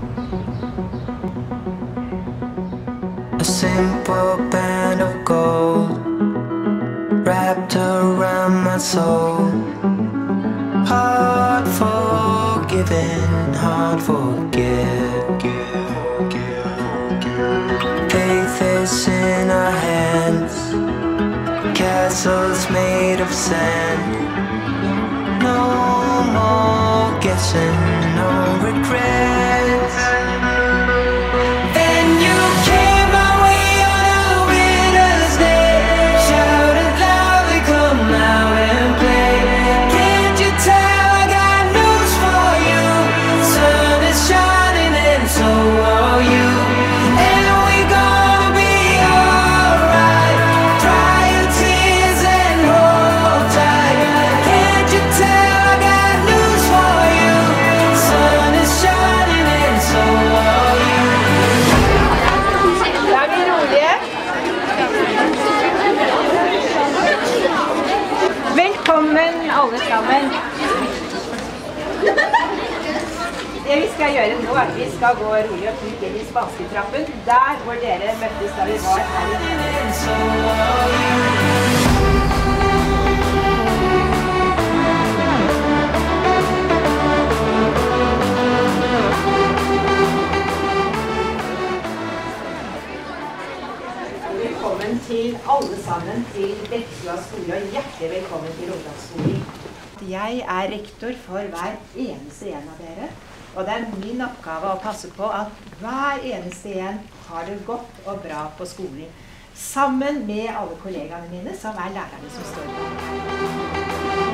A simple band of gold wrapped around my soul. Hard forgiven, hard forget. Faith is in our hands, castles made of sand. No more guessing, no regrets. And you came my way on a winter's day, shouted loudly, come out and play. Can't you tell I got news for you? Sun is shining and so are you. And we're gonna be alright. Dry your tears and hold tight. Can't you tell I got news for you? Sun is shining and so are you. Da er vi rolige. Velkommen alle sammen. Det vi skal gjøre nå er at vi skal gå rolig og fint inn i spansketrappen, der hvor dere møttes da vi var her i. Velkommen til alle sammen til Bekkestua skole, og hjertelig velkommen til ungdomsskolen. Jeg er rektor for hver eneste en av dere, og det er min oppgave å passe på at hver eneste en har det godt og bra på skolen, sammen med alle kollegaene mine som er lærerne som står bak.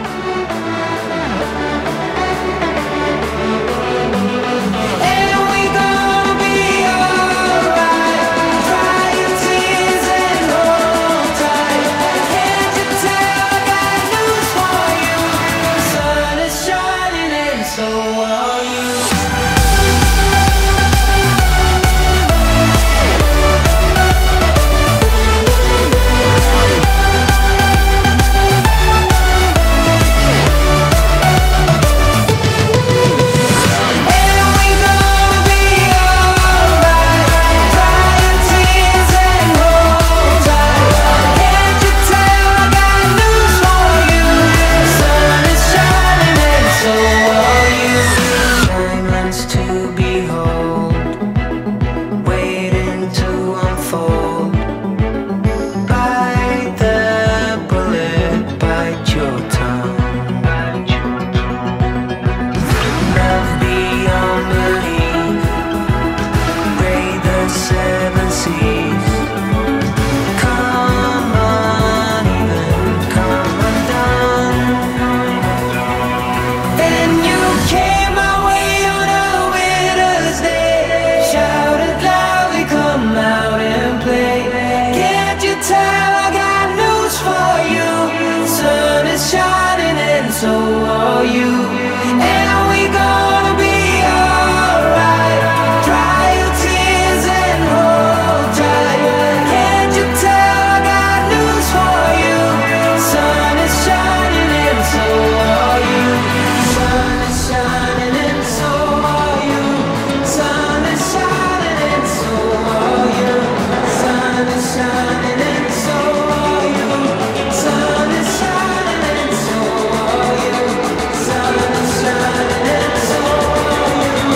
So are you, and we gonna be alright. Dry your tears and hold tight. Can't you tell I got news for you? Sun is shining and so are you. Sun is shining and so are you. Sun is shining and so are you. Sun is shining and so are you. Sun is shining and so are you. Sun is shining and so are you.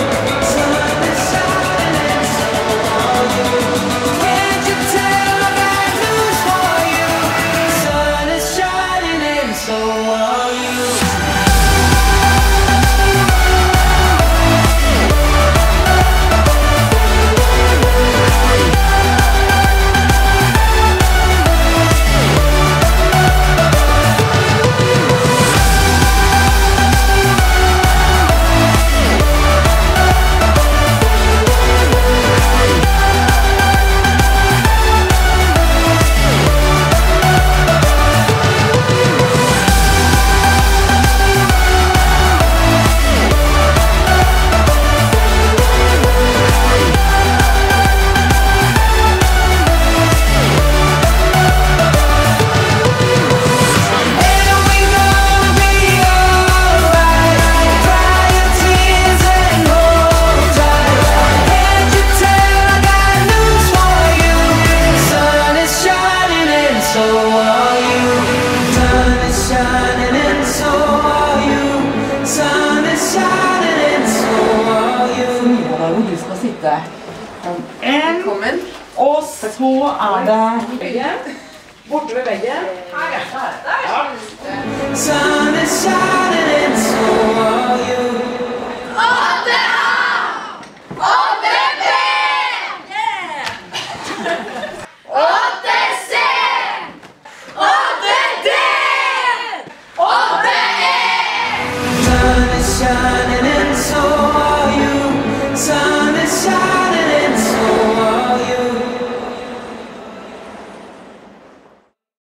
Sun is shining and so are you. Can't you tell I got news for you? Sun is shining and so are you. skal sitte. Kom inn. Og så det... Borte ved veggen. Her, ja. Der.